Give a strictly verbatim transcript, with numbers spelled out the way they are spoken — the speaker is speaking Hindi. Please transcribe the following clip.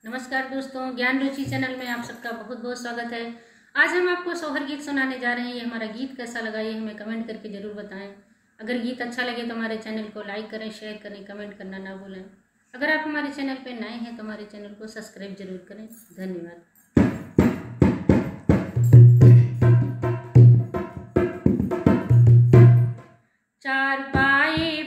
नमस्कार दोस्तों, ज्ञान रुचि चैनल में आप सबका बहुत बहुत स्वागत है। आज हम आपको सोहर गीत सुनाने जा रहे हैं। ये हमारा गीत कैसा लगा ये हमें कमेंट करके जरूर बताएं। अगर गीत अच्छा लगे तो हमारे चैनल को लाइक करें, शेयर करें, कमेंट करना ना भूलें। अगर आप हमारे चैनल पर नए हैं तो हमारे चैनल को सब्सक्राइब जरूर करें। धन्यवाद। चार पाए